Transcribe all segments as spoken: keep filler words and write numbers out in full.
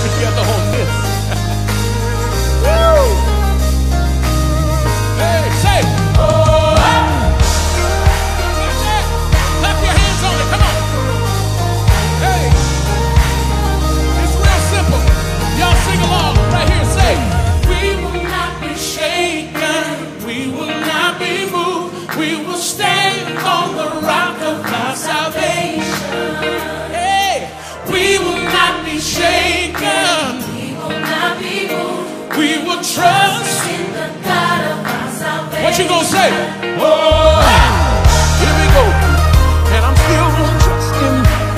together on this. Woo! Hey, say, oh, clap your hands on it, come on. Hey, it's real simple. Y'all sing along right here, say, we will not be shaken, we will not be moved, we will stand on the rock of our salvation. Hey, we will not be shaken, we will not be moved, we will trust in the God of our salvation. What you gonna say? Oh, here we go. And I'm still gonna trust him.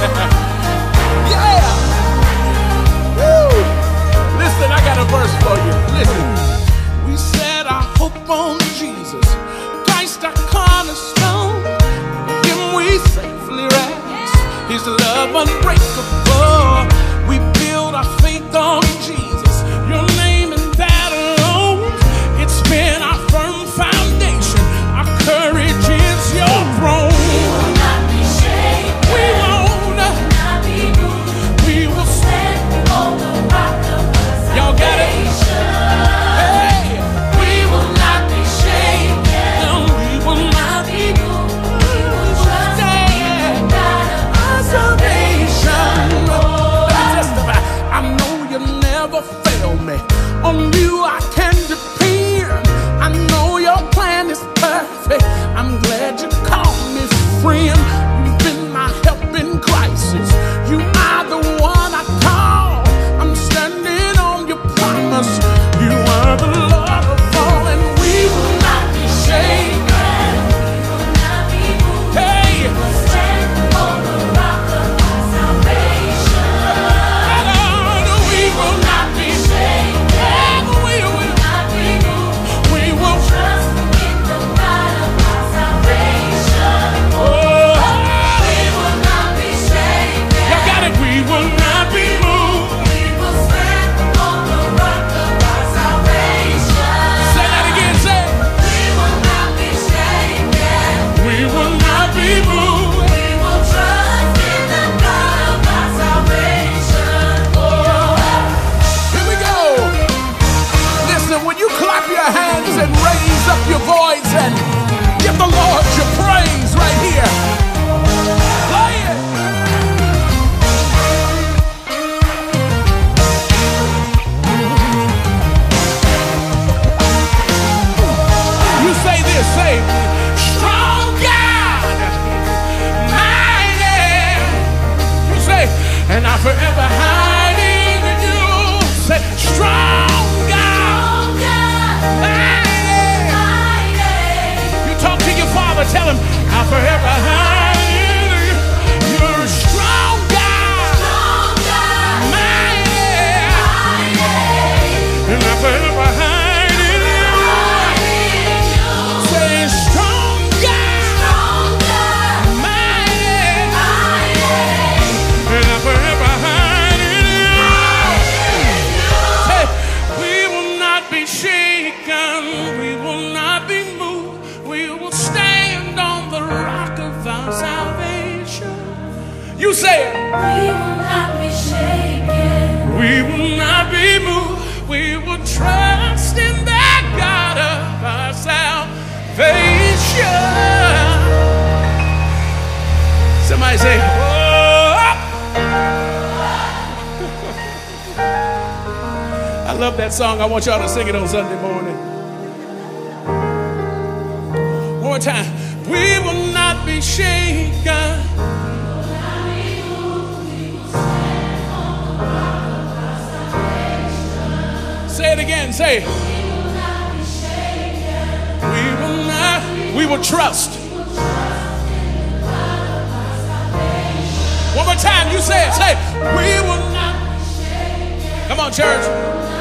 Yeah. Woo. Listen, I got a verse for you. Listen. We set our hope on Jesus, Christ our cornerstone. In him we safely rest, his love unbreakable. We build our faith on Jesus, your name and that alone. It's been our firm foundation, our courage is your throne. We will not be shaken, we won't not be moved, we will stand on the rock of our salvation. Y'all got it? Hey, we will not be shaken, we will not be moved, we will trust in the God of our salvation. I know you never fail me. On you I can depend. I know your plan is perfect. I'm glad you called me friend. You've been my help in crisis. You are the one I call. I'm standing on your promise. You are the Lord of all, and we will not be shaken. We will not be moved. Hey, we will stand on the rock of our salvation. We will not be shaken, we will not be moved, we will trust in the God of our salvation. Oh, we will not be shaken. You got it, we will not be moved, we will stand on the rock of our salvation. Say that again, say, we will not be shaken, we will not be moved, we will trust in the God of our salvation. Oh, here we go. Listen, when you clap your hands and raise up your voice and give the Lord your praise right here. Play it. You say this, say, strong God, mighty. You say, and I forever hiding in you. Say, strong God, mighty. You talk to your father, tell him, I forever hiding in you. You're a strong God, mighty. And I forever hiding in you. Say, strong God, mighty. And I forever hiding in you. Say, we will not be shaken, we will not be moved, we will stand on the rock of our salvation. You say it. We will not be shaken, we will not be moved, we will trust in that God of our salvation. Somebody say, oh. I love that song. I want y'all to sing it on Sunday morning. One more time. We will not be shaken. Say it again. Say it. We will not. We will trust. One more time. You say it. Say it. We will not. Come on, church.